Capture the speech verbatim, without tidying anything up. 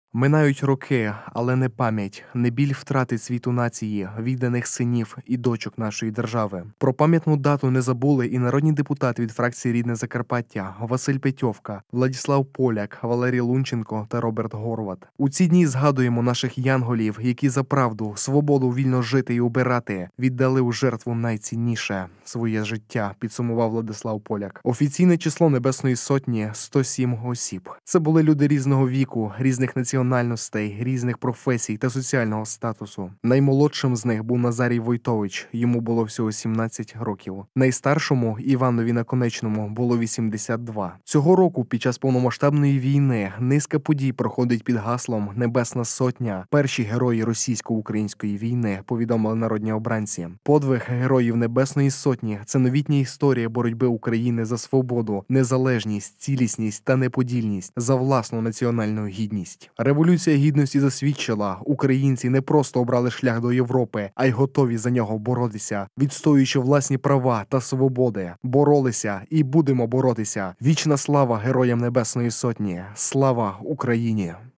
Минають роки, але не пам'ять, не біль втрати цвіту нації, відданих синів і дочок нашої держави. Про пам'ятну дату не забули і народні депутати від фракції «Рідне Закарпаття» Василь Петьовка, Владислав Поляк, Валерій Лунченко та Роберт Горват. У ці дні згадуємо наших янголів, які за правду, свободу вільно жити і обирати віддали у жертву найцінніше – своє життя, підсумував Владислав Поляк. Офіційне число Небесної Сотні – сто сім осіб. Це були люди різного віку, різних національностей, різних професій та соціального статусу. Наймолодшим з них був Назарій Войтович, йому було всього сімнадцять років. Найстаршому, Іванові Наконечному, було вісімдесят два. Цього року, під час повномасштабної війни, низка подій проходить під гаслом «Небесна Сотня» – перші герої російсько-української війни, повідомили народні обранці. Подвиг героїв Небесної Сотні – це новітня історія боротьби України за свободу, незалежність, цілісність та неподільність, за власну національну гідність. Революція Гідності засвідчила, українці не просто обрали шлях до Європи, а й готові за нього боротися, відстоюючи власні права та свободи. Боролися і будемо боротися. Вічна слава героям Небесної Сотні! Слава Україні!